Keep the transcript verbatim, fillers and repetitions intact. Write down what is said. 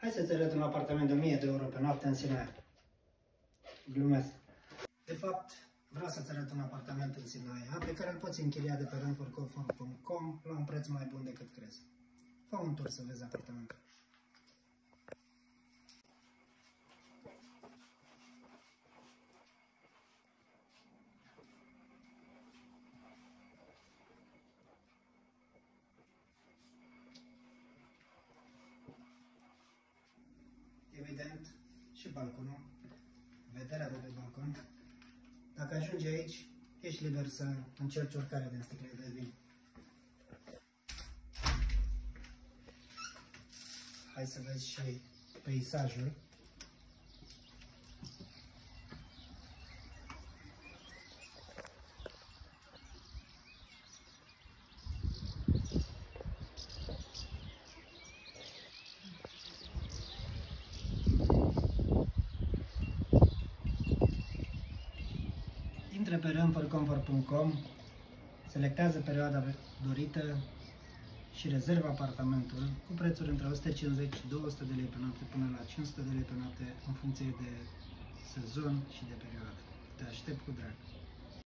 Hai să-ți arăt un apartament de o mie de euro pe noapte în Sinaia. Glumesc. De fapt, vreau să-ți arăt un apartament în Sinaia pe care îl poți închiria de pe rent for comfort punct com la un preț mai bun decât crezi. Fă un tur să vezi apartamentul. Evident, și balconul, vederea de pe balcon. Dacă ajungi aici, ești liber să încerci oricare din sticle de vin. Hai să vezi și peisajul. Intră pe rent for comfort punct com, selectează perioada dorită și rezervă apartamentul cu prețuri între o sută cincizeci și două sute de lei pe noapte până la cinci sute de lei pe noapte în funcție de sezon și de perioadă. Te aștept cu drag!